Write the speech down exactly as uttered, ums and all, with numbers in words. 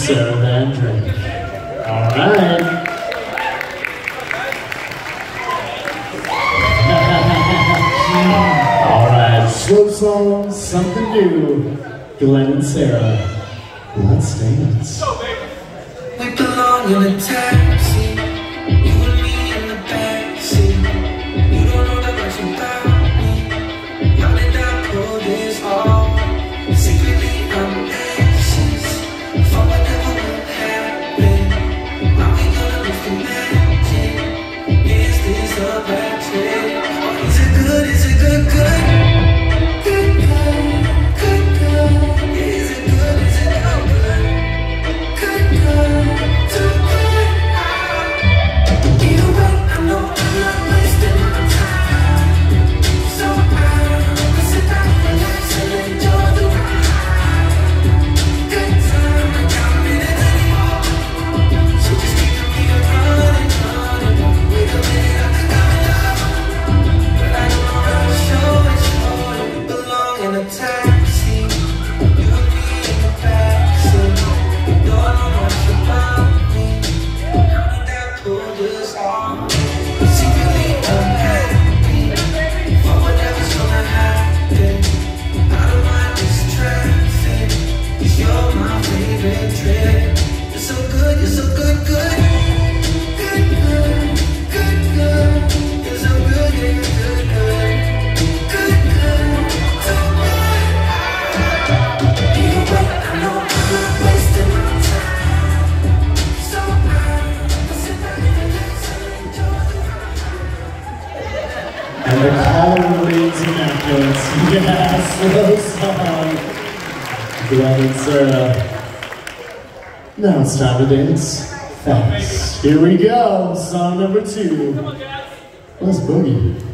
Sarah Van Drake. All right. All right, slow song, something new. Glenn and Sarah, let's dance. We belong in a taxi, you and me in the backseat. You don't know that much about me. How did I pull this off? Secretly I'm anxious for whatever will happen. Are we gonna lose the magic? Is this a bad trip? Or is it good, is it good, good? Good, good, good, good. Is it good, is it good, good? Good, good, too good. Either way, I know I'm not wasting my time. So I'm sit back, relax, and enjoy the ride. Good time, I can't minute anymore. So just keep the beat running, running. Wait a minute, I think I'm in love. But I don't know how to show it, show it. We belong in a taxi, you and me in the backseat. You don't know much about me. How did I pull this off? Secretly I'm happy for whatever's gonna happen. I don't mind this traffic, 'cause you're my favorite trip. You're so good, you're so good, good. Good, good, good, good. You're so good, yeah, you're good, good. Good, good, so good. Either way, I know I'm not wasting my time. So I'm sit back, relax, and enjoy the ride. And the call remains immaculate. Yeah, slow song. Glenn and Sarah. Now it's time to dance fast. Here we go, song number two. Let's boogie.